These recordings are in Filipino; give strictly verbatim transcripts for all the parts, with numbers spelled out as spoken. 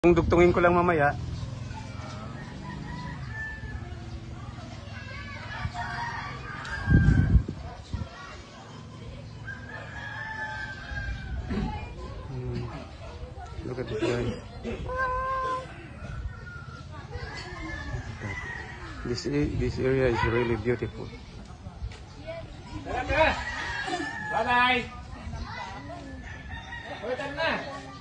Kung dugtungin ko lang mamaya. Hmm. Look at this guy. This this area is really beautiful. Tara, tara. Bye-bye. Uwitan na.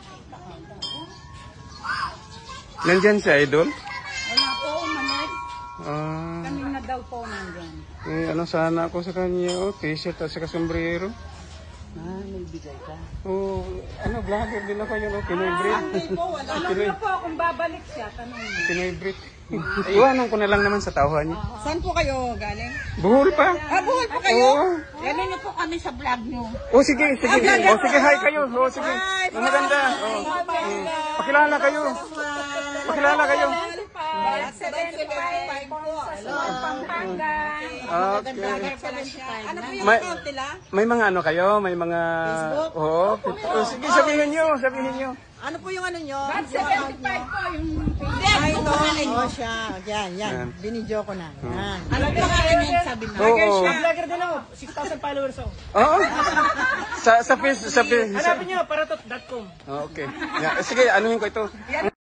Nandyan si Idol? Wala po, manod. Ah, Kami na daw po nandyan. eh, ano sana ako sa kanya, oh, t-shirt at saka sombrero. Ah, may bigay ka. Oh, ano, vlogger din ako yun, oh, Pinoy Brit. Hindi po, wala. Tanong Pinoy, niyo po kung babalik siya, tanong niyo. Pinoy Brit. Iwanan ko na lang naman sa tauhan niya. Saan po kayo galing? Buhol pa. Ah, buhay po kayo? Oo. Gano'n niyo po kami sa vlog niyo. Oh, sige, sige. Oh, sige, hi kayo. Oh, sige. Ang maganda. Oh. Hmm. Pakilala kayo. Pakilala kayo. seventy-five po. Pampanga. Okay. Ano po yung May, account nila? may mga ano kayo? May mga... Facebook? Oo. Oh, sige, sabihin nyo. Sabihin nyo. Ano po yung ano nyo? seventy-five po yung page. Ay, ito. Oh, siya. Yan, yan. Yan. Binidyo ko na. Yan. Ano po yung yung sabi na? Oo. Vlogger din ako. six thousand followers ako. Oo. Sa, sa face, sa face. Hanapin nyo, paratot dot com. Oh, okay. Yeah, sige, anuhin ko ito.